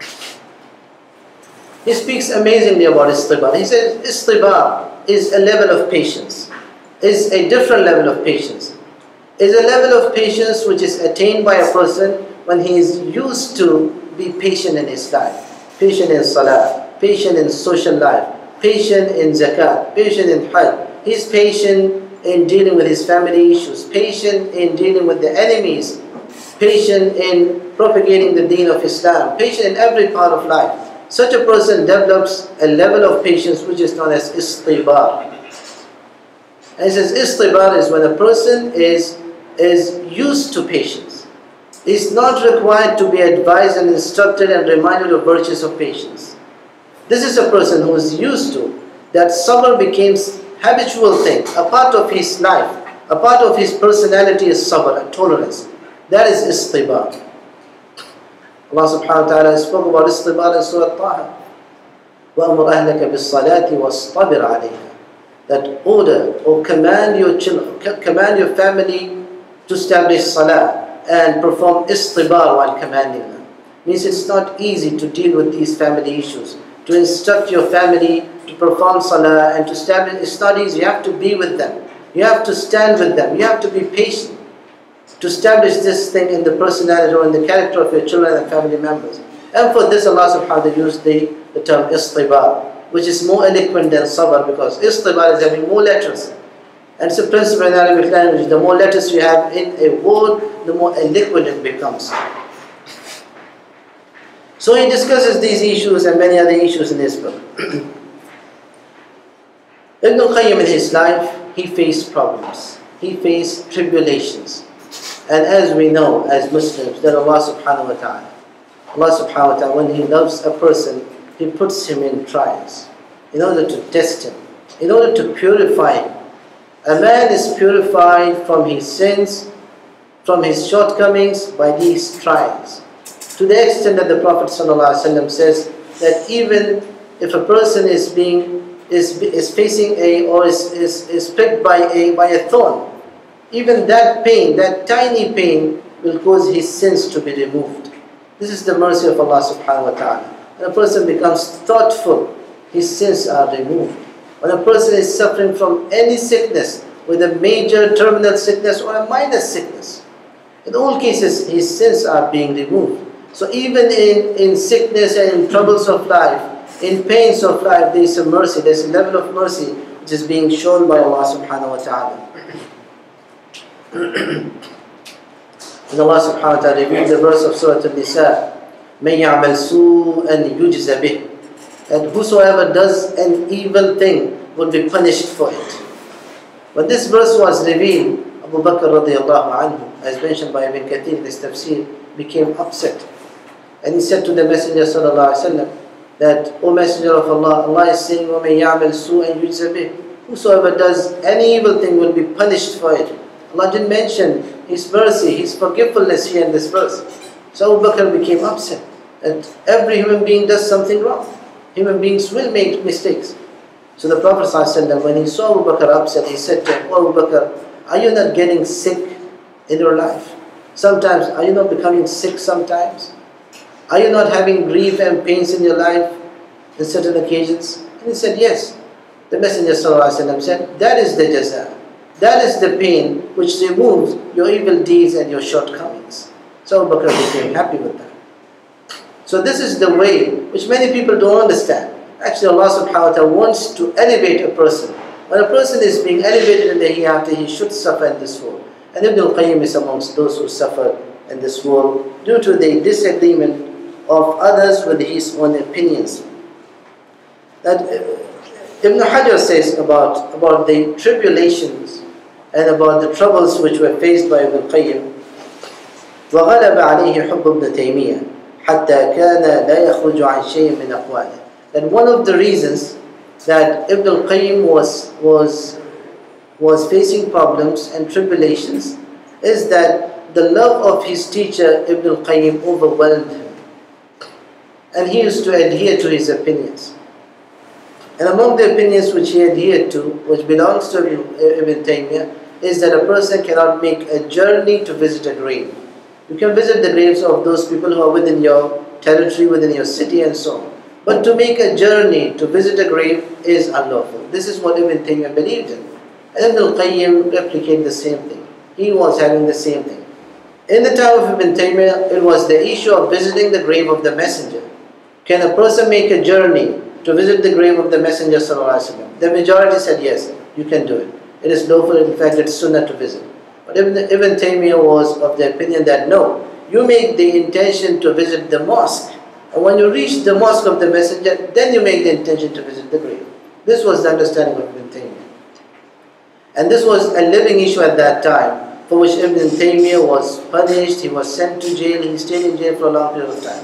Speaker 2: He speaks amazingly about istibar. He says istibar is a level of patience, is a different level of patience, is a level of patience which is attained by a person when he is used to be patient in his life, patient in salah, patient in social life, patient in zakat, patient in hajj. He's patient in dealing with his family issues, patient in dealing with the enemies, patient in propagating the deen of Islam, patient in every part of life. Such a person develops a level of patience which is known as istibar. And he says istibar is when a person is, is used to patience. He's not required to be advised and instructed and reminded of virtues of patience. This is a person who is used to that sabr becomes habitual thing, a part of his life, a part of his personality is sabr, tolerance. That is istibar. Allah subhanahu wa ta'ala spoke about istibar in Surah Taha. وَأَمُرْ أَهْلَكَ بِالصَّلَاةِ وَاصْطَبِرْ عَلَيْهَا. That order or command your children, command your family to establish salah and perform istibar while commanding them. Means it's not easy to deal with these family issues. To instruct your family to perform salah and to establish studies, you have to be with them. You have to stand with them. You have to be patient to establish this thing in the personality or in the character of your children and family members. And for this, Allah subhanahu wa ta'ala used the, the term istibar, which is more eloquent than sabr, because istibar is having more letters. And it's a principle in Arabic language. The more letters you have in a word, the more eloquent it becomes. So he discusses these issues and many other issues in his book. Ibn Qayyim in his life, he faced problems. He faced tribulations. And as we know, as Muslims, that Allah subhanahu wa ta'ala, Allah subhanahu wa ta'ala, when He loves a person, He puts him in trials in order to test him, in order to purify him. A man is purified from his sins, from his shortcomings by these trials. To the extent that the Prophet ﷺ says that even if a person is being is, is facing a or is, is, is pricked by a by a thorn, even that pain, that tiny pain, will cause his sins to be removed. This is the mercy of Allah subhanahu wa ta'ala. When a person becomes thoughtful, his sins are removed. When a person is suffering from any sickness, with a major terminal sickness or a minor sickness, in all cases his sins are being removed. So even in, in sickness and in troubles of life, in pains of life, there is a mercy, there is a level of mercy which is being shown by Allah subhanahu wa ta'ala. And Allah subhanahu wa ta'ala revealed the verse of Surah Al-Nisa, مَنْ يَعْمَلْ سُوءًا يُجْزَ بِهِ, that whosoever does an evil thing will be punished for it. When this verse was revealed, Abu Bakr radiallahu anhu, as mentioned by Imam and Khateeb in this tafsir, became upset. And he said to the Messenger sallallahu alaihi wasallam that, O Messenger of Allah, Allah is saying, وَمَنْ يَعْمَلْ سُوءًا يُجْزَ بِهِ, whosoever does any evil thing will be punished for it. Allah didn't mention His mercy, His forgetfulness here in this verse. So Abu Bakr became upset that every human being does something wrong. Human beings will make mistakes. So the Prophet ﷺ, when he saw Abu Bakr upset, he said to him, Oh Abu Bakr, are you not getting sick in your life? Sometimes, are you not becoming sick sometimes? Are you not having grief and pains in your life in certain occasions? And he said, yes. The Messenger ﷺ said, that is the jaza. That is the pain which removes your evil deeds and your shortcomings. So Abu Bakr became happy with that. So this is the way which many people don't understand. Actually, Allah subhanahu wa ta'ala wants to elevate a person. When a person is being elevated in the hereafter, he should suffer in this world. And Ibn al-Qayyim is amongst those who suffer in this world due to the disagreement of others with his own opinions. That Ibn Hajar says about, about the tribulations and about the troubles which were faced by Ibn Qayyim. وَغَلَبَ عَلَيْهِ حُبُّ ابْنِ تَيْمِيَّةٍ حَتَّى كَانَ لَا يَخْرُجُ عَنْ شَيْءٍ مِنْ أَقْوَالِهِ. That one of the reasons that Ibn al-Qayyim was, was, was facing problems and tribulations is that the love of his teacher Ibn al-Qayyim overwhelmed him. And he used to adhere to his opinions. And among the opinions which he adhered to, which belongs to Ibn Taymiyyah, is that a person cannot make a journey to visit a grave. You can visit the graves of those people who are within your territory, within your city and so on. But to make a journey to visit a grave is unlawful. This is what Ibn Taymiyyah believed in. And Ibn al-Qayyim replicated the same thing. He was having the same thing. In the time of Ibn Taymiyyah, it was the issue of visiting the grave of the Messenger. Can a person make a journey to visit the grave of the Messenger sallallahu alaihi wasallam? The majority said yes, you can do it. It is lawful, in fact it is sunnah to visit. But Ibn, Ibn Taymiyyah was of the opinion that no, you make the intention to visit the mosque. And when you reach the mosque of the Messenger, then you make the intention to visit the grave. This was the understanding of Ibn Taymiyyah. And this was a living issue at that time, for which Ibn Taymiyyah was punished, he was sent to jail, he stayed in jail for a long period of time.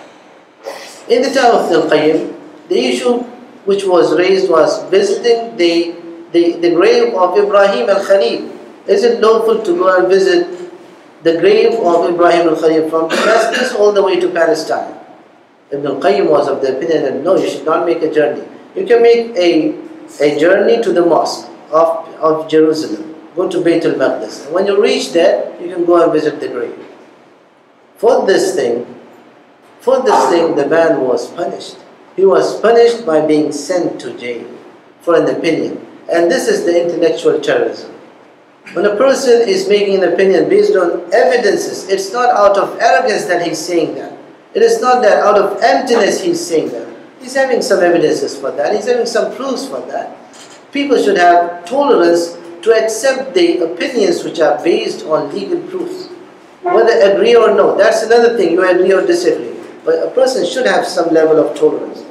Speaker 2: In the time of Al-Qayyim, the issue which was raised was visiting the, the, the grave of Ibrahim al-Khalil. Is it lawful to go and visit the grave of Ibrahim al-Khalil from Damascus all the way to Palestine? Ibn al-Qayyim was of the opinion that no, you should not make a journey. You can make a, a journey to the mosque of, of Jerusalem. Go to Bayt al-Maqdis. And when you reach there, you can go and visit the grave. For this thing, for this thing, the man was punished. He was punished by being sent to jail for an opinion. And this is the intellectual terrorism. When a person is making an opinion based on evidences, it's not out of arrogance that he's saying that. It is not that out of emptiness he's saying that. He's having some evidences for that. He's having some proofs for that. People should have tolerance to accept the opinions which are based on legal proofs. Whether agree or no, that's another thing. You agree or disagree. But a person should have some level of tolerance.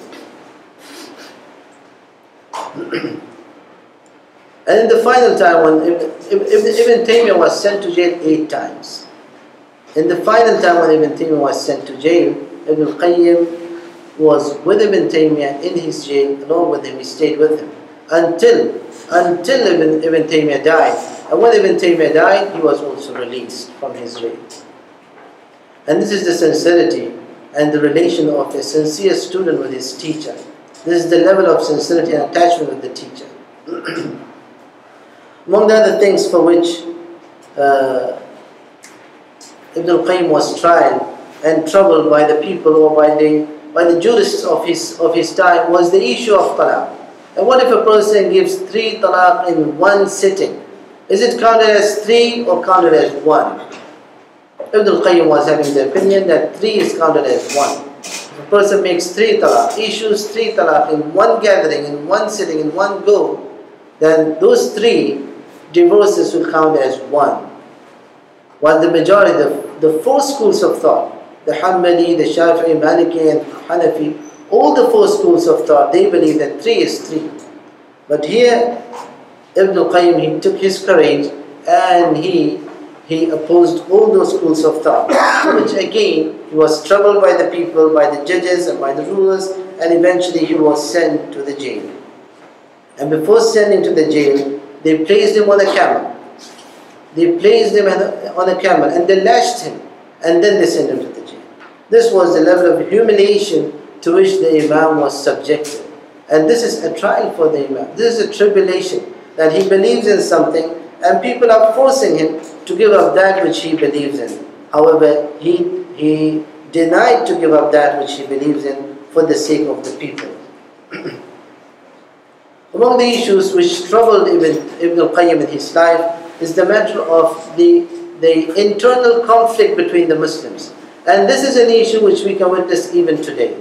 Speaker 2: And in the final time, when Ibn, Ibn, Ibn Taymiyyah was sent to jail eight times. In the final time when Ibn Taymiyyah was sent to jail, Ibn al-Qayyim was with Ibn Taymiyyah in his jail, along with him, he stayed with him. Until, until Ibn, Ibn Taymiyyah died. And when Ibn Taymiyyah died, he was also released from his jail. And this is the sincerity and the relation of a sincere student with his teacher. This is the level of sincerity and attachment with the teacher. Among the other things for which uh, Ibn al-Qayyim was tried and troubled by the people or by the, by the jurists of his, of his time was the issue of talaq. And what if a person gives three talaq in one sitting? Is it counted as three or counted as one? Ibn al-Qayyim was having the opinion that three is counted as one. If a person makes three talaq, issues three talaq in one gathering, in one sitting, in one go, then those three divorces will count as one. While the majority, the, the four schools of thought, the Hanbali, the Shafi'i, Maliki and Hanafi, all the four schools of thought, they believe that three is three. But here, Ibn al-Qayyim, he took his courage and he, he opposed all those schools of thought, which again, he was troubled by the people, by the judges and by the rulers, and eventually he was sent to the jail. And before sending to the jail, they placed him on a camel. They placed him on a camel and they lashed him, and then they sent him to the jail. This was the level of humiliation to which the Imam was subjected. And this is a trial for the Imam. This is a tribulation, that he believes in something and people are forcing him to give up that which he believes in. However, he, he denied to give up that which he believes in for the sake of the people. Among the issues which troubled Ibn, Ibn al-Qayyim in his life is the matter of the, the internal conflict between the Muslims. And this is an issue which we can witness even today.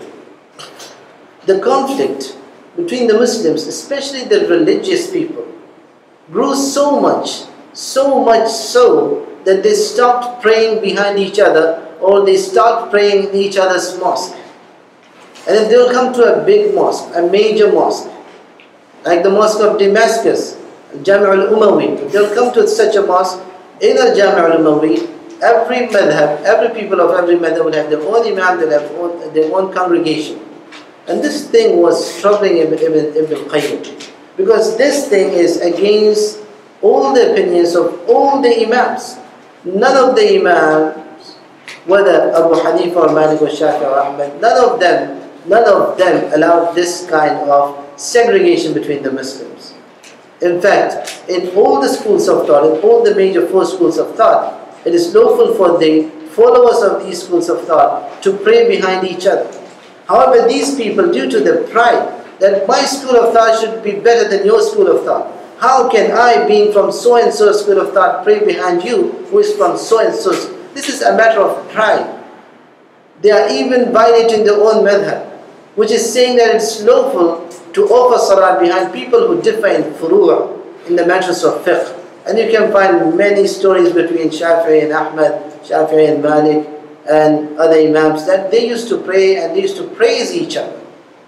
Speaker 2: The conflict between the Muslims, especially the religious people, grew so much, so much so that they stopped praying behind each other, or they stopped praying in each other's mosque. And if they will come to a big mosque, a major mosque, like the mosque of Damascus, Jami' al-Umawi, they will come to such a mosque, in al-Jami' al-Umawi, every madhab, every people of every madhab will have their own imam, they will have own, their own congregation. And this thing was troubling Ibn, Ibn, Ibn Qayyim, because this thing is against all the opinions of all the Imams. None of the Imams, whether Abu Hanifa or Malik or Shafi or Ahmed, none of them, none of them allowed this kind of segregation between the Muslims. In fact, in all the schools of thought, in all the major four schools of thought, it is lawful for the followers of these schools of thought to pray behind each other. However, these people, due to their pride, that my school of thought should be better than your school of thought. How can I, being from so-and-so school of thought, pray behind you, who is from so-and-so? This is a matter of pride. They are even violating their own madhab, which is saying that it's lawful to offer salat behind people who differ in furu', in the matters of fiqh. And you can find many stories between Shafi'i and Ahmad, Shafi'i and Malik, and other Imams, that they used to pray and they used to praise each other.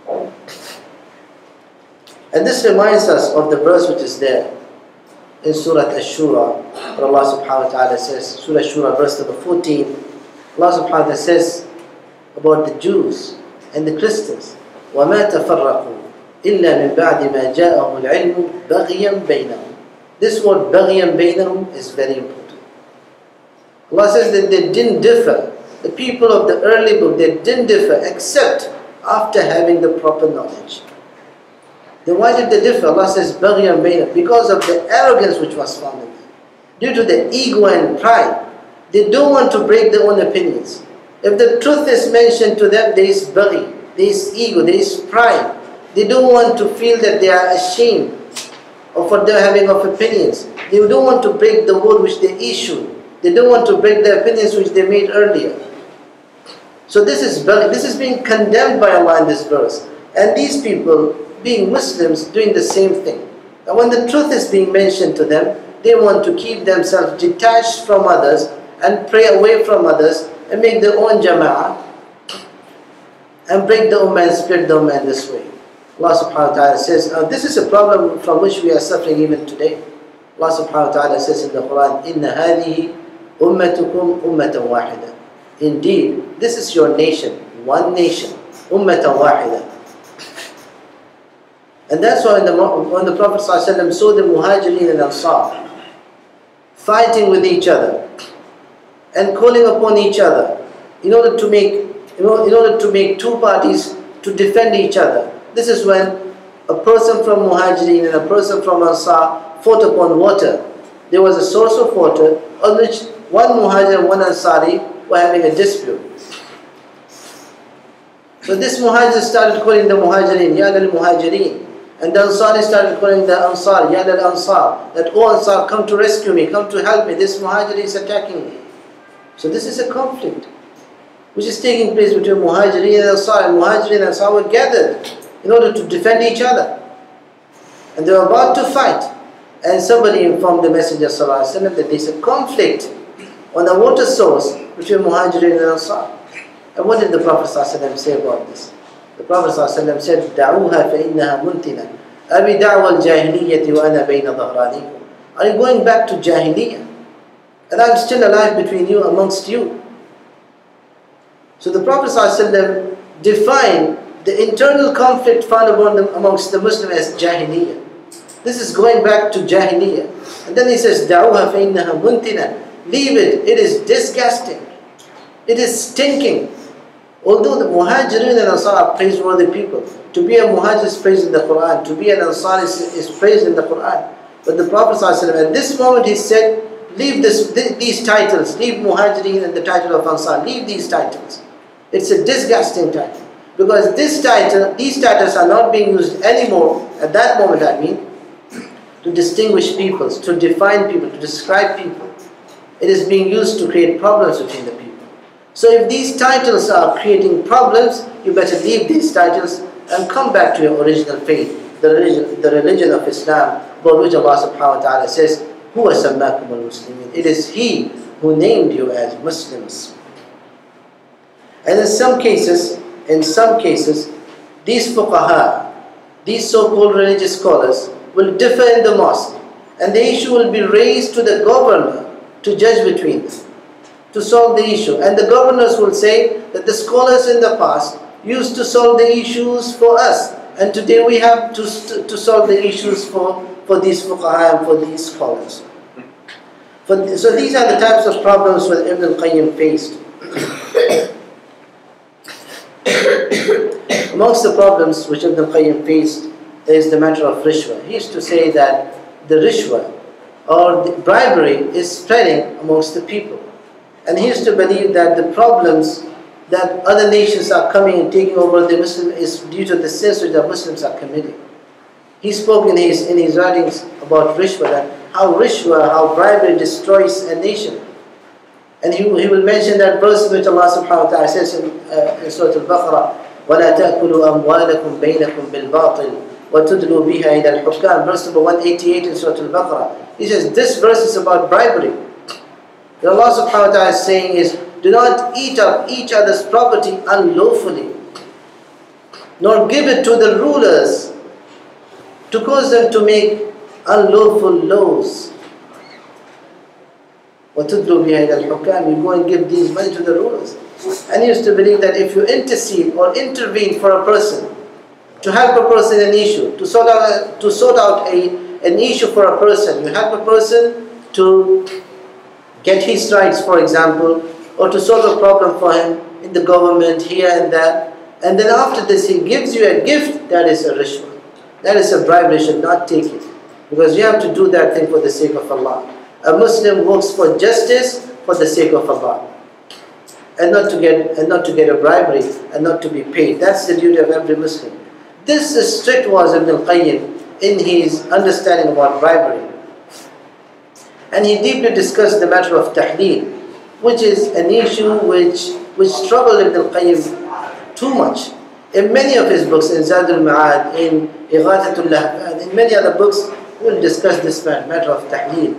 Speaker 2: And this reminds us of the verse which is there in Surah Ash-Shura, where Allah subhanahu wa ta'ala says, Surah Ash-Shura verse number fourteen, Allah subhanahu wa ta'ala says about the Jews and the Christians, وَمَا تَفَرَّقُوا إِلَّا مِنْ بَعْدِ مَا جَاءَهُمُ الْعِلْمُ بَغْيًا بَيْنَهُم. This word بَغْيًا بَيْنَهُم is very important. Allah says that they didn't differ. The people of the early book, they didn't differ except after having the proper knowledge. Then why did they differ? Allah says, بَغْيًا بَيْنَهُم, because of the arrogance which was found in them. Due to the ego and pride, they don't want to break their own opinions. If the truth is mentioned to them, there is baghi, there is ego, there is pride. They don't want to feel that they are ashamed of what they are having of opinions. They don't want to break the word which they issued. They don't want to break the opinions which they made earlier. So this is this is being condemned by Allah in this verse. And these people, being Muslims, doing the same thing. And when the truth is being mentioned to them, they want to keep themselves detached from others and pray away from others and make their own jama'ah and break the ummah and split the ummah in this way. Allah subhanahu wa ta'ala says, uh, this is a problem from which we are suffering even today. Allah subhanahu wa ta'ala says in the Quran, إِنَّ هَذِهِ أُمَّتُكُمْ أُمَّةً وَاحِدًا. Indeed, this is your nation, one nation, أُمَّةً وَاحِدًا. And that's why when the, when the Prophet ﷺ saw the Muhajirin and Ansar fighting with each other and calling upon each other in order to make, you know, in order to make two parties to defend each other. This is when a person from Muhajirin and a person from Ansar fought upon water. There was a source of water on which one Muhajir and one Ansari were having a dispute. So this Muhajir started calling the Muhajirin, Ya al-Muhajirin. And the Ansari started calling the Ansar, Ya al-Ansar. That, oh Ansar, come to rescue me, come to help me. This Muhajir is attacking me. So this is a conflict which is taking place between Muhajirin and Ansar. And Muhajirin and Ansar were gathered in order to defend each other. And they were about to fight. And somebody informed the Messenger ﷺ that there is a conflict on a water source between Muhajirin and Ansar. And what did the Prophet ﷺ say about this? The Prophet ﷺ said, دَعُوهَا فَإِنَّهَا مُنْتِنًا أَبِي دَعْوَى الْجَاهِلِيَّةِ وَأَنَا بَيْنَ ظَهْرَانِكُمْ. Are you going back to Jahiliyyah? And I'm still alive between you, amongst you. So the Prophet ﷺ defined the internal conflict found among the, amongst the Muslims as Jahiliyyah. This is going back to Jahiliyyah. And then he says, دَعُوهَا فَإِنَّهَا مُنْتِنًا. Leave it, it is disgusting. It is stinking. Although the Muhajirin and Ansar are praiseworthy people, to be a Muhajir is praised in the Quran, to be an Ansar is, is praised in the Quran. But the Prophet ﷺ, at this moment he said, leave this, th these titles, leave Muhajirin and the title of Ansar, leave these titles. It's a disgusting title. Because this title, these titles are not being used anymore, at that moment I mean, to distinguish peoples, to define people, to describe people. It is being used to create problems between the people. So if these titles are creating problems, you better leave these titles and come back to your original faith, the religion, the religion of Islam, about which Allah subhanahu wa ta'ala says, هُوَ سَمَّاكُمُ الْمُسْلِمِينَ. It is He who named you as Muslims. And in some cases, in some cases, these fuqaha, these so-called religious scholars, will differ in the mosque, and the issue will be raised to the governor to judge between them, to solve the issue. And the governors will say that the scholars in the past used to solve the issues for us, and today we have to, to solve the issues for, for these fuqaha and for these scholars. For, so these are the types of problems that Ibn al-Qayyim faced. Amongst the problems which Ibn al-Qayyim faced is the matter of rishwa. He used to say that the rishwa or the bribery is spreading amongst the people. And he used to believe that the problems that other nations are coming and taking over the Muslim is due to the sins which the Muslims are committing. He spoke in his, in his writings about rishwa, that how rishwa, how bribery destroys a nation. And he, he will mention that verse which Allah subhanahu wa ta'ala says in, uh, in Surah Al-Baqarah, وَلَا تَأْكُلُوا أَمْوَالَكُمْ بَيْنَكُمْ بِالْبَاطِلِ وَتُدْلُوا بِهَا إِلَى الْحُكَّامِ, verse number one eighty-eight in Surah Al-Baqarah. He says this verse is about bribery. What Allah subhanahu wa ta'ala is saying is, do not eat up each other's property unlawfully, nor give it to the rulers to cause them to make unlawful laws. وَتُدْلُوا بِهَا إِلَى الْحُكَّامِ, you go and give these money to the rulers. And he used to believe that if you intercede or intervene for a person, to help a person in an issue, to sort out, a, to sort out a, an issue for a person, you help a person to get his rights, for example, or to solve a problem for him in the government, here and there, and then after this he gives you a gift, that is a rishwa. That is a bribe, you should not take it. Because you have to do that thing for the sake of Allah. A Muslim works for justice for the sake of Allah, and not to get and not to get a bribery and not to be paid. That's the duty of every Muslim. This is strict was Ibn al-Qayyim in his understanding about bribery. And he deeply discussed the matter of tahleel, which is an issue which which troubled Ibn al-Qayyim too much. In many of his books, in Zad al-Ma'ad, in Ighathatul Lahfan, in many other books, we will discuss this matter of tahleel.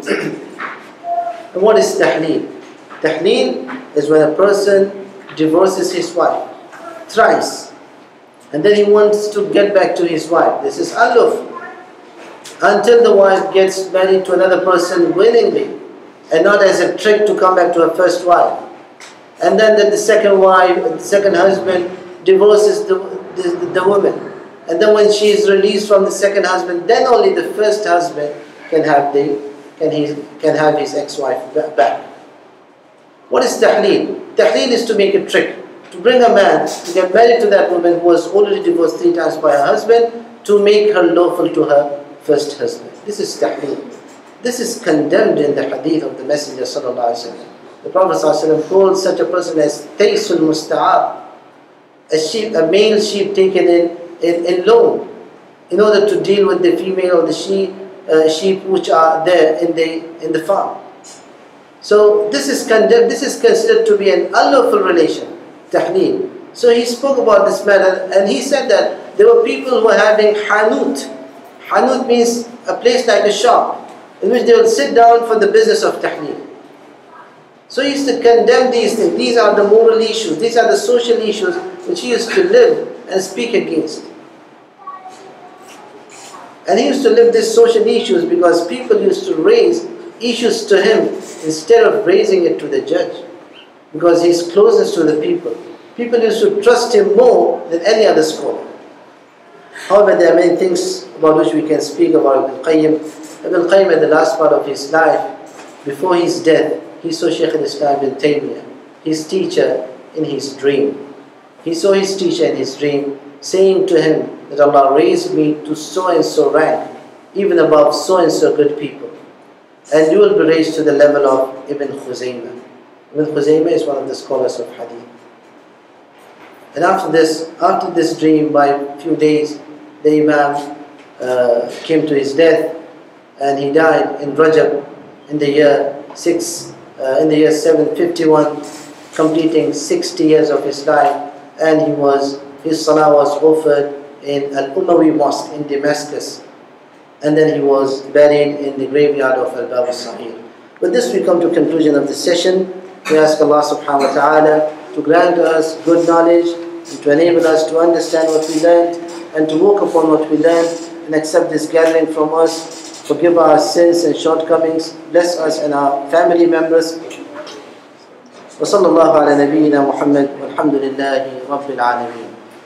Speaker 2: And what is tahleel? Tahleel is when a person divorces his wife thrice, and then he wants to get back to his wife. This is aluf, until the wife gets married to another person willingly, and not as a trick to come back to her first wife. And then that the second wife, the second husband divorces the, the, the woman. And then when she is released from the second husband, then only the first husband can have the can he can have his ex-wife back. What is tahleel? Tahleel is to make a trick, to bring a man to get married to that woman who was already divorced three times by her husband, to make her lawful to her first husband. This is tahleel. This is condemned in the hadith of the Messenger sallallahu alaihi wasallam. The Prophet sallallahu alaihi wasallam called such a person as taysul musta'ab, a sheep, a male sheep taken in, in, in loan, in order to deal with the female or the sheep, uh, sheep which are there in the in the farm. So this is condemned. This is considered to be an unlawful relation, tahleel. So he spoke about this matter, and he said that there were people who were having hanut. Hanut means a place like a shop, in which they would sit down for the business of tahleel. So he used to condemn these things. These are the moral issues. These are the social issues which he used to live and speak against. And he used to live these social issues because people used to raise issues to him instead of raising it to the judge, because he is closest to the people. People used to trust him more than any other scholar. However, there are many things about which we can speak about Ibn Qayyim. Ibn Qayyim, at the last part of his life, before his death, he saw Shaykh al-Islam ibn Taymiyyah, his teacher, in his dream. He saw his teacher in his dream, saying to him that Allah raised me to so and so rank, even above so and so good people. And you will be raised to the level of Ibn Khuzaymah. Ibn Khuzaymah is one of the scholars of Hadith. And after this, after this dream, by a few days, the Imam uh, came to his death, and he died in Rajab in the year six, uh, in the year seven fifty-one, completing sixty years of his life. And he was his salah was offered in Al-Umawi Mosque in Damascus, and then he was buried in the graveyard of Al-Bab al-Sahih. With this, we come to conclusion of this session. We ask Allah subhanahu wa ta'ala to grant us good knowledge and to enable us to understand what we learned and to work upon what we learned, and accept this gathering from us. Forgive our sins and shortcomings. Bless us and our family members. وصلى الله على نبينا محمد والحمد لله رب العالمين.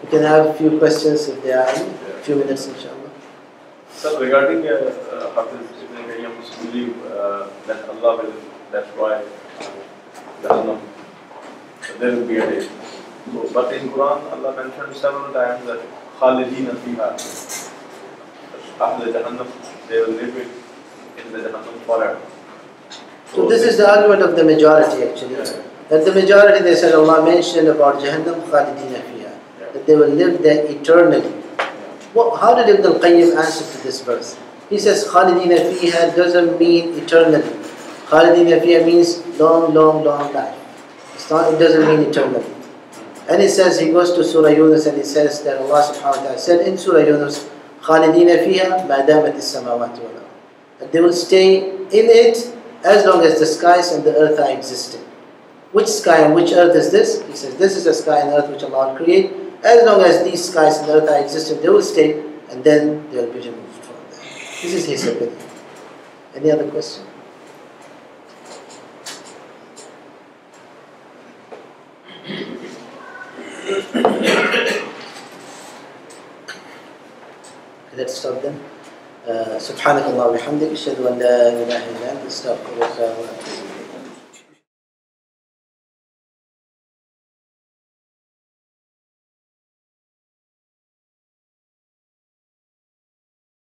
Speaker 2: We can have a few questions if there are any. A few minutes, inshallah.
Speaker 3: So regarding uh, uh, Hafiz Ibn Qayyim believe uh, that Allah will destroy Jahannam, there will be a day. So, but in Quran, Allah mentioned several times that Khalidina fiha, Ahl Jahannam, they will live in the Jahannam forever. So,
Speaker 2: so this is the argument of the majority actually. Yeah. That the majority, they said Allah mentioned about Jahannam Khalidina fiha, yeah. that they will live there eternally. Yeah. Well, how did Ibn al-Qayyim answer to this verse? He says Khalidina fiha doesn't mean eternally. Khalidina fiha means long, long, long life. It's not, it doesn't mean eternally. And he says, he goes to Surah Yunus and he says that Allah subhanahu wa ta'ala said in Surah Yunus, Khalidina fiha ma damat as-samawati wal ard. That they will stay in it as long as the skies and the earth are existing. Which sky and which earth is this? He says, this is the sky and earth which Allah will create. As long as these skies and earth are existing, they will stay and then they will be removed from there. This is his opinion. Any other question? Let's stop then. سبحانك اللهم وبحمدك أشهد أن لا إله إلا أنت أستغفرك وأتوب إليك.